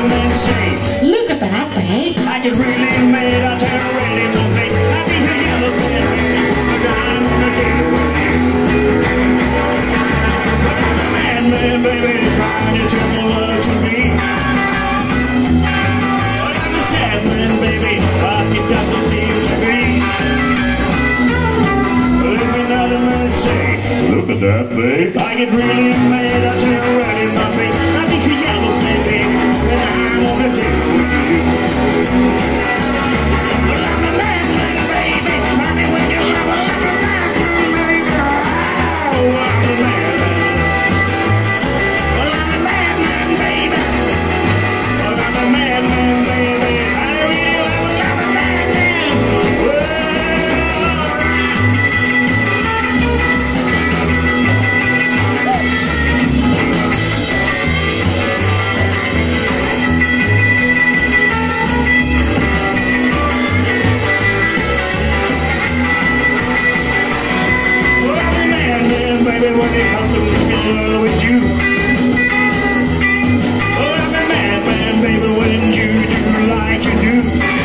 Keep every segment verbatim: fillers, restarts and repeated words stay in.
another man say, look at that, babe. I get really mad, I turn red in my face. I can hear yellow stand, but I'm gonna take it with you. But I'm a madman, baby, trying to turn my love to me. But I'm a sad man, baby, I can got to see what you be. Let me another man say, look at that, babe. I get really mad, I turn red in my face. I think you're yellow stand, baby, and I wanna take it with you. Well, I'm a madman, baby. Tell me when you love a madman, baby. Oh, I'm a madman. Well, I'm a madman, baby. Well, I'm a madman, baby. I really love a madman. Well, baby, when it comes to making love with you. Oh, I'm a madman, baby, when you do like you do.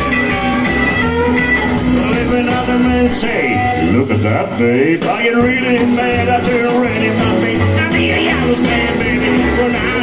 Well, if another man say, look at that, babe, I get really mad, I turn red in my face. I need a yellow stand, baby, when I